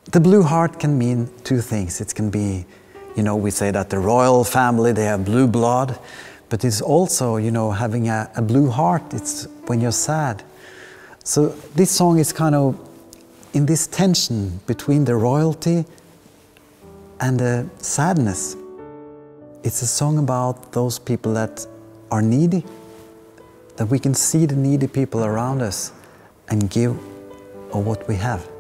The blue heart can mean two things. It can be, you know, we say that the royal family, they have blue blood, but it's also, you know, having a blue heart. It's when you're sad. So this song is kind of in this tension between the royalty and the sadness. It's a song about those people that are needy, that we can see the needy people around us and give of what we have.